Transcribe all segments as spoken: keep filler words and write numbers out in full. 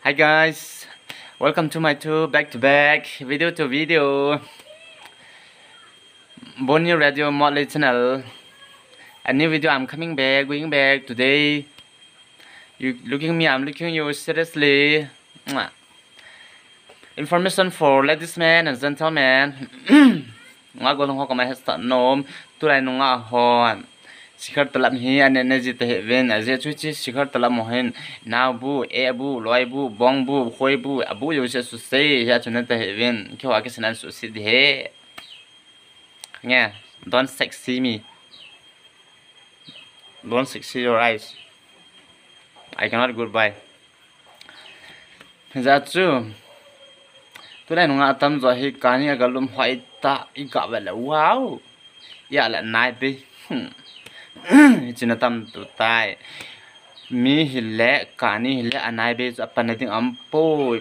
Hi guys, welcome to my two back-to-back video to video Bonnie Radio Motley channel. A new video I'm coming back, going back today. You looking me, I'm looking you seriously. Mwah. Information for ladies man and gentlemen. Nga golong ho kamay hasta nom tulay nunga hon. Sikar talap hi an energy te heaven as a chuchi sikar talap mohin now bu e bu loy bu bong bu khoi bu abu yo se su se ya chuna te heaven ki wa ke sanan su si de nghe don't sexy me, don't sexy your eyes, I cannot goodbye za chu tulay nunga tam zo hi kani agalum hoi ta i ka bela wow ya la nai be china tam tu tai mi hille kani hille anai be apanating ampo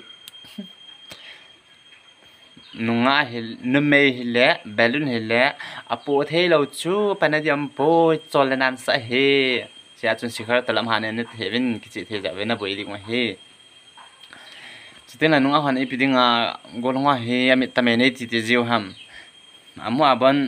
nunga hil nume hille balloon hille apo thei lo chu panadi ampo cholenan sa he sia chun sikhar talam hane ne thevin kichi the jabe na boiling ma he chitena nunga han ipidinga golonga he amit tamene ti te jiu ham amu aban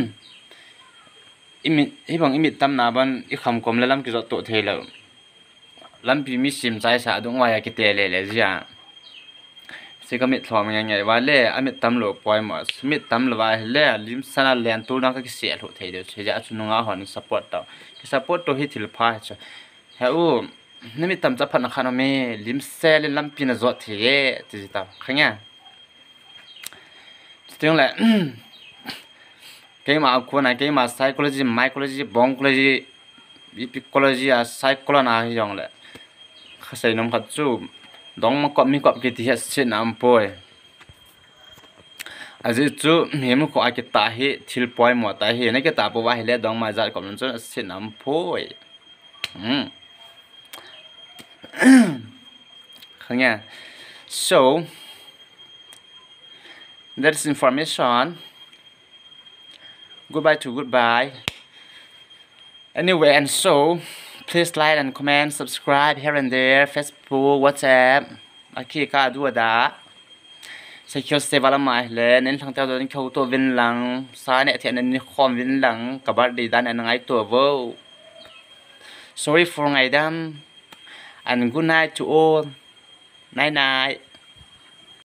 imit hibang imit tam na ban i kham kom lalam ki zo to thelo lampi mi sim chai sa dong wa ya ki te le le zia se ka mit thom ngai ngai wa le amit tam lo poi ma smit tam lo wa le lim sana len tu na ka ki se lo thei de che ja chu nga hon support ta ki support to hi thil pha cha ha u nimit tam cha phan khana me lim se le lampi na zo the ti ta khanya still la cái mà cô này cái mà psychology, mycology, bongology, epicology à psychology nào giống lệ, khai sinh nông khát chú, đóng mà cọp mi cọp cái thì hết chuyện làm bồi, à chứ chú hiếm có ai cái ta hết thiếu bồi mà ta hết này cái ta bồi hết đóng mà giải cọp nó chú chuyện làm bồi, ừm, không nghe, so that's information. Goodbye to goodbye. Anyway, and so please like and comment, subscribe here and there, Facebook, WhatsApp. Aki ka du da. Sai kyo se wala mai le nen thang tao den kyo to vin lang sa ne thian nen khom vin lang ka bar di dan an ngai to vo. Sorry for ngai dam and good night to all. Night night.